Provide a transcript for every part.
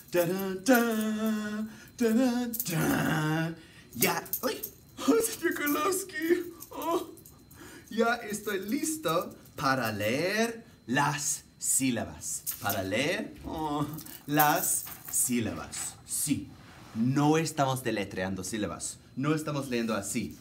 Tarán, tarán, tarán, tarán. Ya, ¡ay! ¡Ay, señor Karlovsky! Oh, ya estoy listo para leer las sílabas. Para leer las sílabas. Sí, no estamos deletreando sílabas. No estamos leyendo así.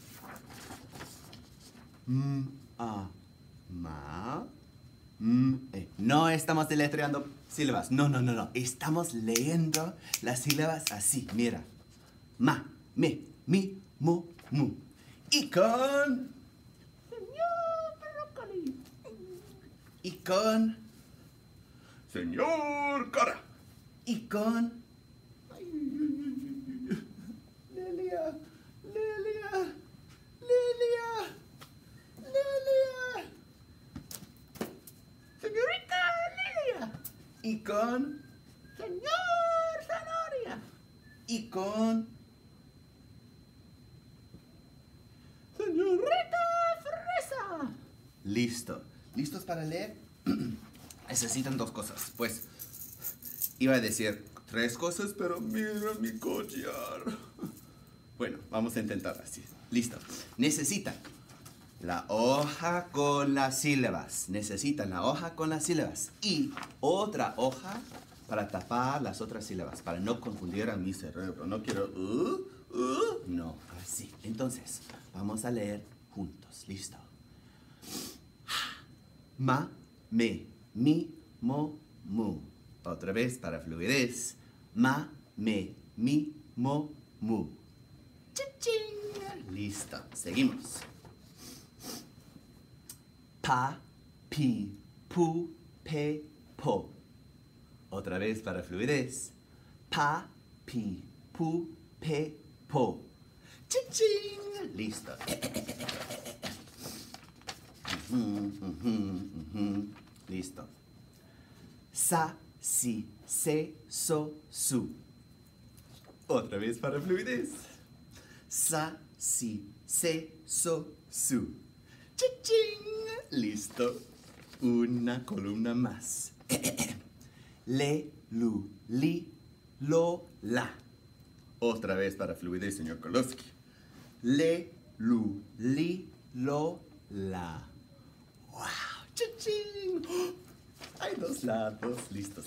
No estamos deletreando sílabas. No. Estamos leyendo las sílabas así. Mira. Ma, me, mi, mo, mu. Y con... Señor Brócoli. Y con... Señor Cara. Y con... Lilia. Señorita Lilia. Y con... Señor Zanahoria. Y con... Señorita Fresa. Listo. ¿Listos para leer? Necesitan dos cosas. Pues, iba a decir tres cosas, pero mira mi collar. Bueno, vamos a intentar así. Listo. Necesitan la hoja con las sílabas. Necesitan la hoja con las sílabas. Y otra hoja para tapar las otras sílabas. Para no confundir a mi cerebro. No quiero... No, así. Entonces, vamos a leer juntos. ¿Listo? Ma, me, mi, mo, mu. Otra vez para fluidez. Ma, me, mi, mo, mu. ¡Chichín! Listo. Seguimos. Pa, pi, pu, pe, po. Otra vez para fluidez. Pa, pi, pu, pe, po. ¡Chichín! Listo. Listo. Sa, si, se, so, su. Otra vez para fluidez. Sa, si, se, so, su. ¡Chichín! Listo. Una columna más. Le, lu, li, lo, la. Otra vez para fluidez, señor Karlovsky. Le, lu, li, lo, la. ¡Wow! ¡Chichín! Hay dos lados. Listos.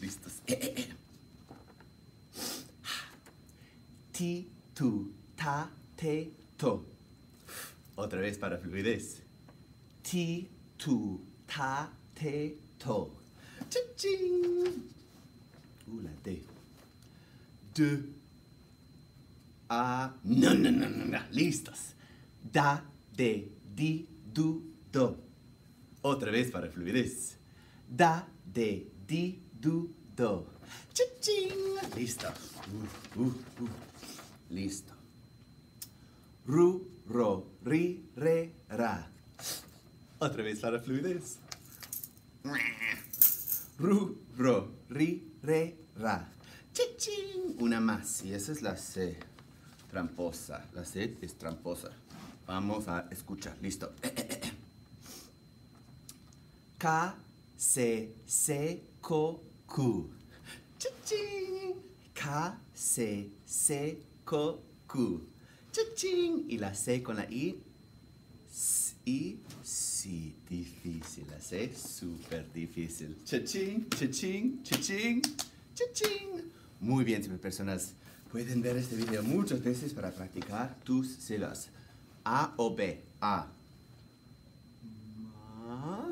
Ti, tu, ta, te, to. Otra vez para fluidez. Ti, tu, ta, te, to. ¡Chichín! La T. De. A. No. Listos. Da, de, di, du, do. Otra vez para fluidez. Da, de, di, du, do. ¡Chichín! Listo. Listo. Ru, ro, ri, re, ra. Otra vez para fluidez. Ru, ro, ri, re, ra. ¡Chichín! Una más. Y esa es la C. Tramposa. La C es tramposa. Vamos a escuchar. Listo. Ka, se, ko, ku. ¡Chichín! Ka, se, ko, ku. ¡Chichín! Y la C con la I. Y sí, difícil. La C, súper difícil. ¡Chichín! Muy bien, personas. Pueden ver este video muchas veces para practicar tus sílabas. A o B. A. Ma,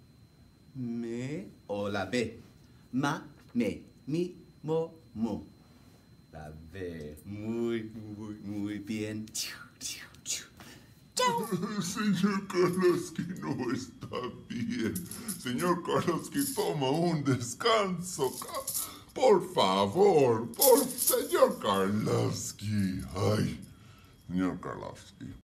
me o la B. Ma, me, mi, mo, mu. La B. Muy bien. Señor Karlovsky, no está bien. Señor Karlovsky, toma un descanso. Por favor, señor Karlovsky. Ay, señor Karlovsky.